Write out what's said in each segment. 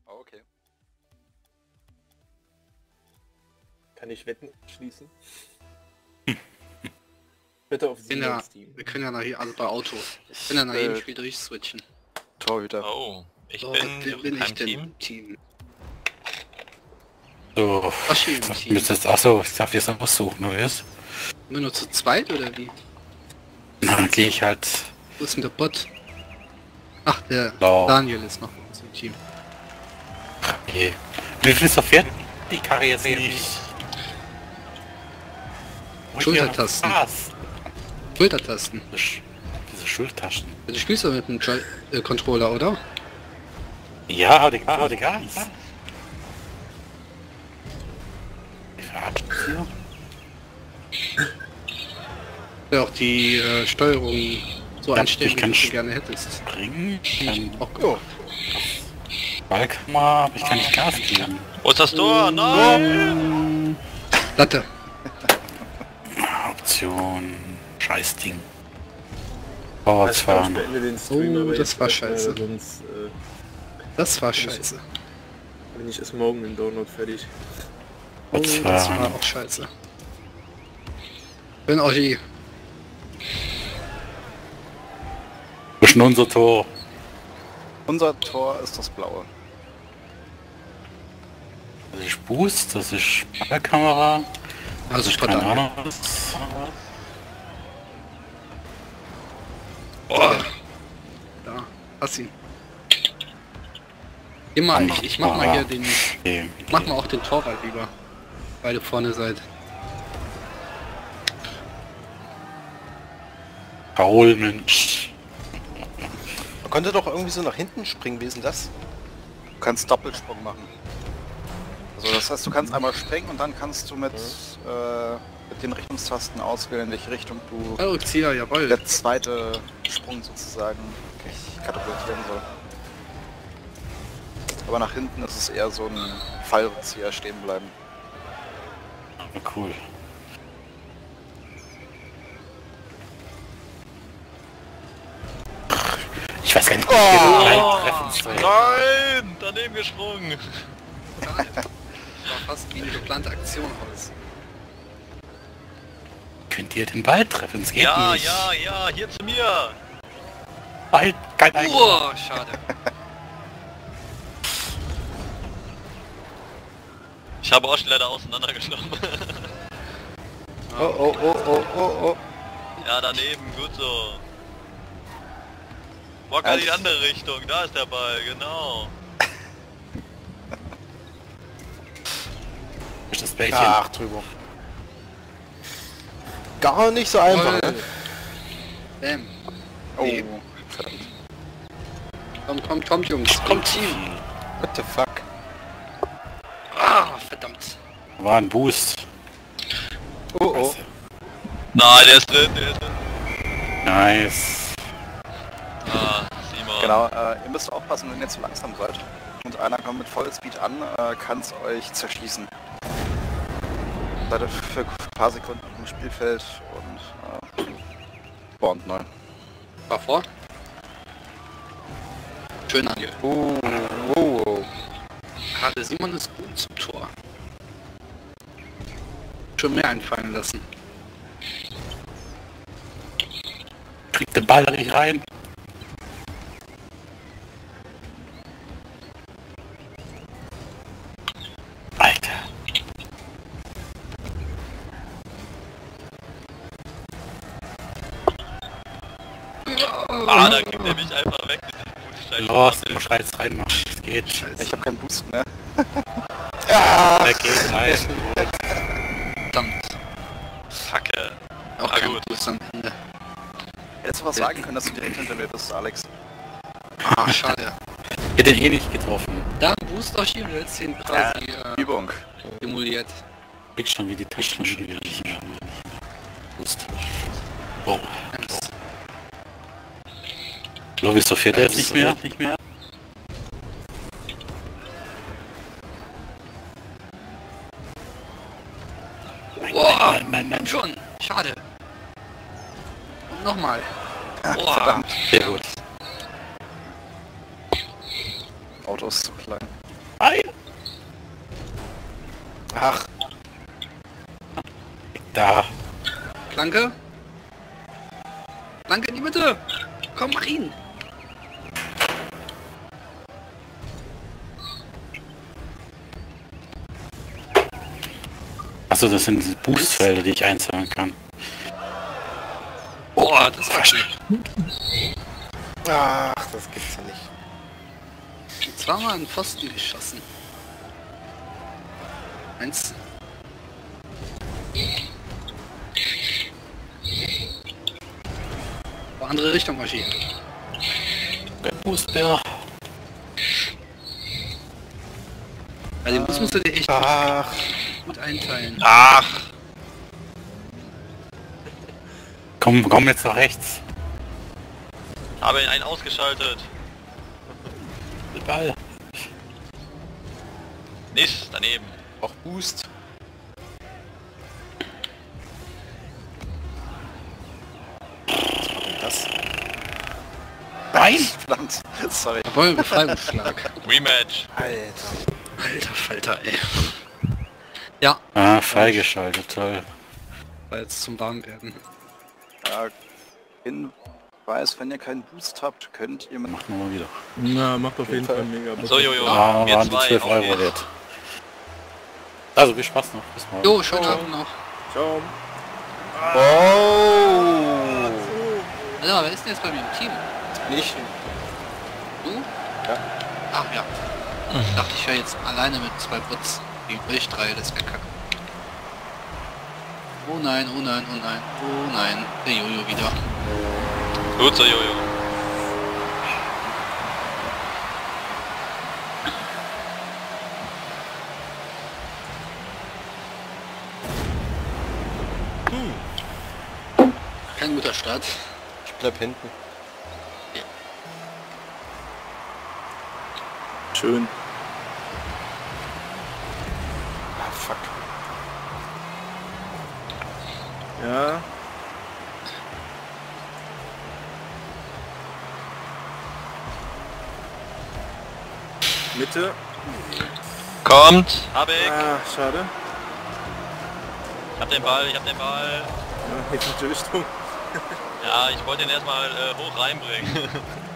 Oh, okay. Kann ich Wetten schließen? Bitte auf Sie Ja, ins Team. wir können ja nachher, also bei Auto, wir können ja nach jedem Spiel durchswitchen. Torhüter. Oh, ich So, bin wer bin kein ich denn Team. im Team? So, Was steht im Team? achso, ich darf jetzt noch was suchen, oder was? Immer nur zu zweit oder wie? Dann gehe ich halt... Wo ist denn der Bot? Ach, der Blau. Daniel ist noch bei uns im Team. Okay. Wie viel ist noch fertig? Die Karre jetzt nicht. Schultertasten. Was? Schultertasten. Diese Schultertaschen. Du spielst doch mit dem Controller, oder? Ja, aber die Gas. Ich verarsch hier. Ja, auch die Steuerung so Ja, einstellen, ich wie kann du sie gerne hättest. Springen. Auch gut. Ballkamera, aber ich kann nicht Gas geben. Wo ist das Tor? Nein! Latte. Option. Scheiß Ding. Ich Vorwärts fahren. beende den Stream, Oh, aber das jetzt war erst mal, scheiße. Sonst Das war scheiße. bin ich erst morgen im Download fertig. Oh, Vorwärts das war fahren. auch scheiße. Bin Olli. Wo ist denn unser Tor? Unser Tor ist das blaue. Das ist Boost, das ist Ballkamera. Also Ich keine verdammt. Ahnung. Oh. Da, hast ihn. Immer, ich mach mal hier den. Okay. Mach mal auch den Torwart lieber. Weil ihr vorne seid. Paul, Mensch. Man konnte doch irgendwie so nach hinten springen, wie ist denn das? Du kannst Doppelsprung machen. Also das heißt, du kannst einmal springen und dann kannst du mit den Richtungstasten auswählen, in welche Richtung du Rückzieher, jawohl. der zweite Sprung sozusagen katapultieren soll. Aber nach hinten ist es eher so ein Fallrückzieher, stehen bleiben. Aber cool. Ich weiß gar nicht, wie wir treffen soll. Nein! Daneben gesprungen! Das war fast wie eine geplante Aktion aus. Könnt ihr den Ball treffen? Es geht Ja, nicht. ja, hier zu mir! Ball, kein Eigentor. Oh, schade. Ich habe auch schon leider auseinandergenommen. Oh, oh, oh, oh, oh, oh. Ja, daneben, gut so. Bock in die andere Richtung, da ist der Ball, genau. Ist das Bällchen? Ach, drüber. Gar nicht so einfach, ne? Bam. Oh, Nee. verdammt. Kommt, Jungs. Kommt, Team. What the fuck? Ah, verdammt. War ein Boost. Oh, oh. Nein, der ist drin, der ist drin. Nice. Ah, Simon. Genau, ihr müsst aufpassen, wenn ihr zu langsam seid. Und einer kommt mit Vollspeed an, kann es euch zerschießen. Seid ihr für ein paar Sekunden im Spielfeld und spawnt neu. War vor. Schön Daniel. Oh, oh, oh. Gerade Simon ist gut zum Tor. Schon mehr einfallen lassen. Kriegt den Ball nicht rein. Alter. Ah, da kriegt er mich einfach weg. Los, du musst jetzt reinmachen. Es geht. Ich habe keinen Boost mehr. Er geht rein. Verdammt. Facke. Auch Ah, kein gut. Boost am Ende. Hättest du was sagen können, dass du direkt hinter mir bist, Alex? Ah, schade. Hätte ihn eh nicht getroffen. Da ein Boost auch hier jetzt den quasi Übung. simuliert. Krieg schon wie die Taschen schon wieder nicht mehr. Boost. Oh. Lobby so fährt er jetzt nicht mehr. Boah, Nein. schon. Schade. Und nochmal. Verdammt. Sehr gut. Auto ist zu klein. Ach, Da. Flanke. Flanke in die Mitte. Komm, mach ihn. Achso, das sind diese Boostfelder, die ich einsammeln kann. Boah, das war schön. ach, das gibt's ja nicht. Zweimal an den Pfosten geschossen. Eins. Andere Richtung marschieren. Der Boostbär. Ja, den Bus musst du dir echt Ach, gut einteilen. Ach, Komm jetzt nach rechts. habe ihn einen ausgeschaltet. Der Ball. Nicht, daneben. auch Boost. Was war denn das? Nein! Verdammt, sorry. Jawohl, Befreiungsschlag. Rematch. Alter. Alter Falter, ey. Ja, Ah, freigeschaltet, toll. war jetzt zum Warmwerden. Ja, Hinweis, wenn ihr keinen Boost habt, könnt ihr mit... Machen wir mal wieder. Na, macht auf jeden Fall mega Bock. So, Jojo. Ah, wir waren die zwei, 12 auf Euro geht's. wert. Also, viel Spaß noch. Bis morgen. Jo, schönen Abend noch. Ciao. Oh! Alter, wer ist denn jetzt bei mir im Team? Nicht. Du? Ja. Ach ja. Ich dachte, ich höre jetzt alleine mit 2 Bots gegen euch 3, das wäre kacke. Oh nein, oh nein, oh nein, oh nein. Der Jojo wieder. Gut so, Jojo. Kein guter Start. Ich bleib hinten. Schön. Ah, fuck. Ja. Mitte. Kommt. Hab ich. Ah, schade. Ich hab den Ball, ich hab den Ball. Ja, in die Richtung. Ja, ich wollte ihn erstmal hoch reinbringen.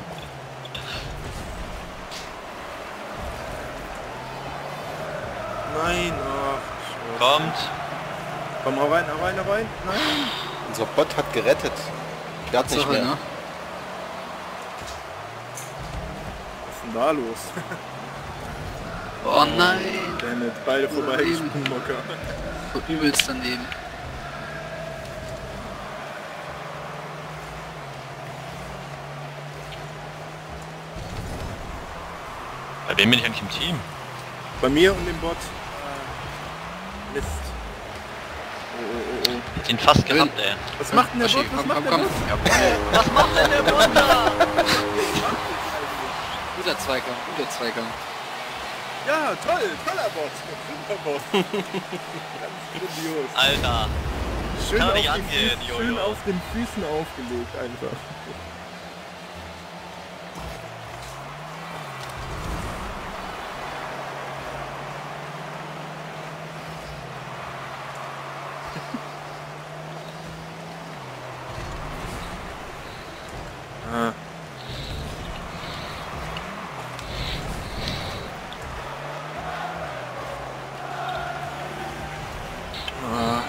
Nein, ach. Kommt. Komm, hau rein, hau rein, hau rein. Nein. Unser Bot hat gerettet. Der hat nicht Sache, mehr. ne? Was ist denn da los? Oh nein. Dammit, beide vorbeigesprungen, Mocker. So übelst daneben. Bei wem bin ich eigentlich im Team? Bei mir und dem Bot. Mist. Oh, oh, oh, oh. Ich hab ihn fast gehabt, ey. Was macht denn der Oschi, Bot? Was komm, macht komm, der komm. Bot? Jawohl. Was macht denn der Bot da? Guter Zweikampf, guter Zweikampf. Ja, toll, toller Bot. Super Bot. Ganz grandios. Alter. Schön, Kann auf nicht den angehen, Füßen, Jojo. schön auf den Füßen aufgelegt einfach. Ah. Ah.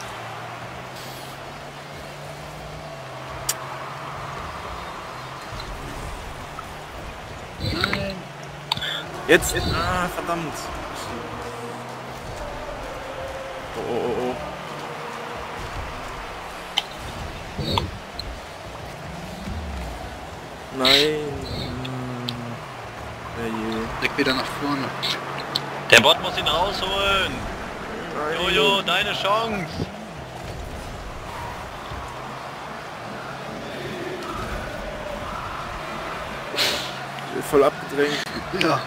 Nein. Jetzt, ah, verdammt. Oh, oh, oh, oh. Nein. Herrje. Direkt wieder nach vorne. Der Bot muss ihn rausholen. Nein. Jojo, deine Chance. Voll abgedrängt. Ja.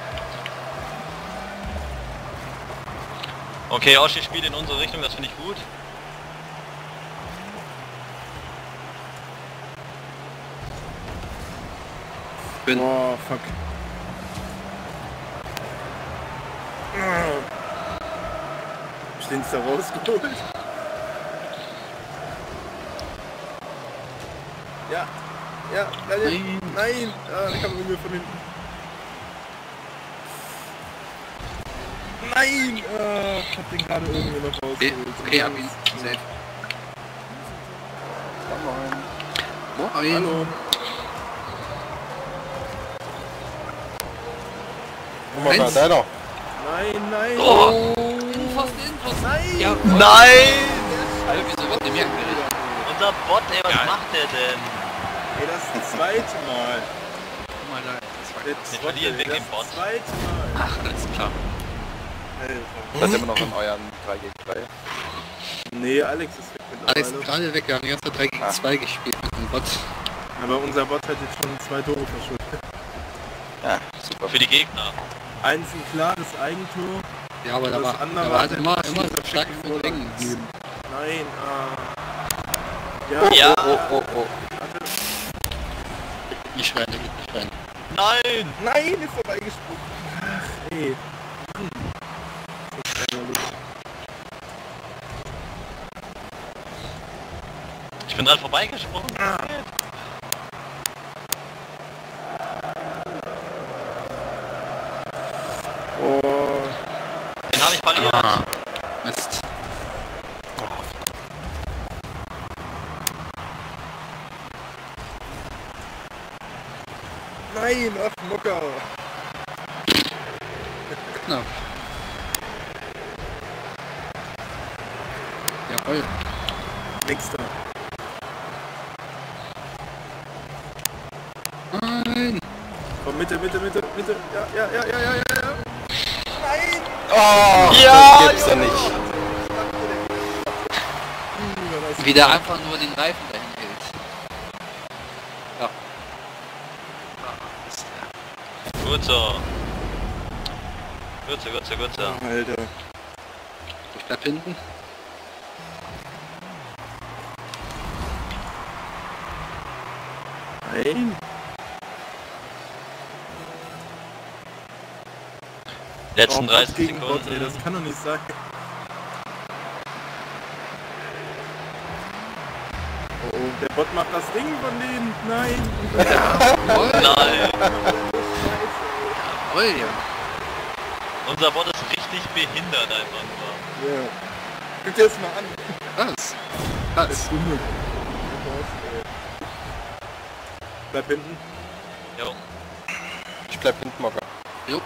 Okay, Oschi spielt in unsere Richtung, das finde ich gut. Bin. Oh, fuck. den da rausgeholt. Ja, ja, Daniel. Nein, ah, da kam irgendwie von hinten. Nein, ich hab den gerade irgendwie noch rausgeholt. Okay, hab ihn. Safe. Moin. Moin. Hallo. Guck mal, da deiner. Nein, nein. Oh! Infos. Nein. Ja, Nein! Alter, wieso wird der mir angeregt? Unser Bot, ey, was macht der denn? Ey, das ist das zweite Mal. Guck mal da, das war Der Wir verlieren wegen das dem Bot. zweite Mal. Ach, alles klar. Alter. Seid ihr immer noch in euren 3 gegen 3? Nee, Alex ist weg Alex ist mittlerweile. gerade weg, wir haben die ganze Zeit 3 gegen 2 gespielt mit dem Bot. Aber unser Bot hat jetzt schon 2 Tore verschuldet. Ja, super. Für die Gegner. Eins ein klares Eigentor. Ja, aber da Das war, andere da war hat immer den so Schiedsrichter stark Vorlage verdrängt. gegeben. Nein, Ja. Oh. Nicht rein, der geht nicht rein. Nein! Nein, ist vorbeigesprungen. Ach, ey. Das ist ärgerlich. Ich bin dran vorbeigesprungen. Oh. Den habe ich verliert. Mist. Nein, ach, Mucker. Knapp. Jawohl. Nächster. Nein! Komm, Mitte. Ja. Nein! Oh, Ja, das gibt's ja nicht. Wie der einfach nur den Reifen dahin hält. Ja. Gut so. Gut so. Alter. Ich bleib hinten. Nein. Letzten Oh, 30 gegen Bot, ey, Sekunden. das kann doch nicht sein. Oh, der Bot macht das Ding von denen. Nein. Jawohl! Nein! Jawohl, ja. Unser Bot ist richtig behindert einfach nur. Ja. Guck dir das mal an. Was? Was? Dumme. Bleib hinten. Jo. Ich bleib hinten, Mocker. Jo.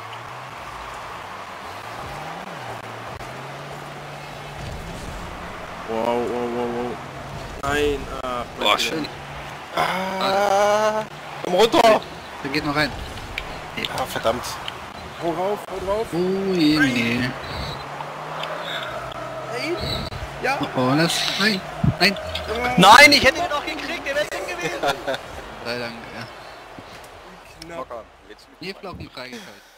Wow. Nein, Boah, schön. Komm runter! Der geht noch rein. Ah, verdammt. Hau drauf. Oh je, nee. Nein. Ja. Oh, das. Nein. Nein, ich hätte ihn noch gekriegt, der wäre drin gewesen. Sei Dank, ja. Knapp. Mocker, willst du mich Hier Flocken freigeschaltet.